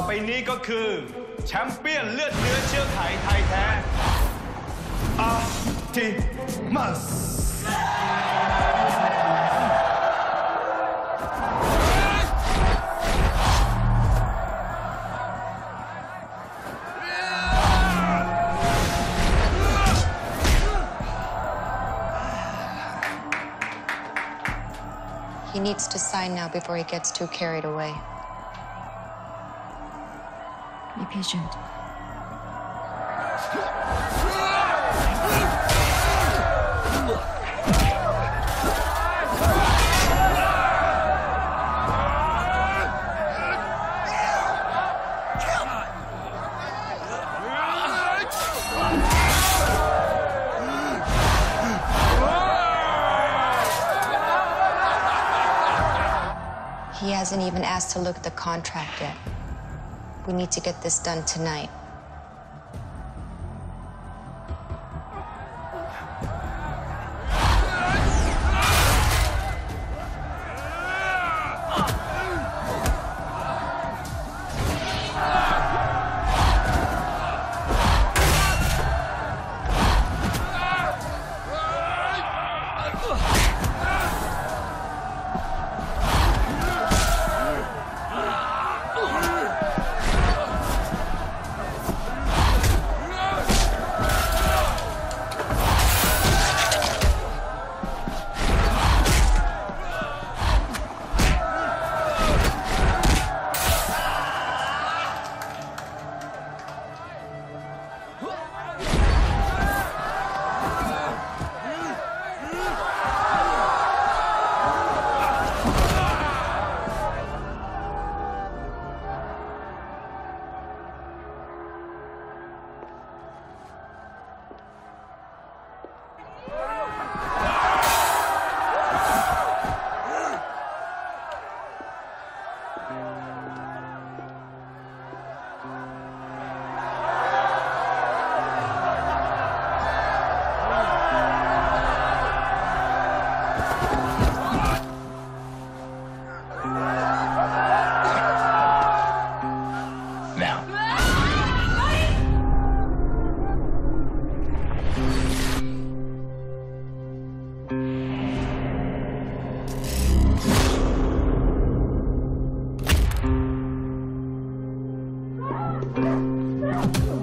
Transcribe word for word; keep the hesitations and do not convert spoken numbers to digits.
ไปนี้ก็คือแชมเปี้ยนเลือดเนื้อเชื้อไขไทยแท้อาร์ติมัส He needs to sign now before he gets too carried away. Be patient. He hasn't even asked to look at the contract yet. We need to get this done tonight. Now.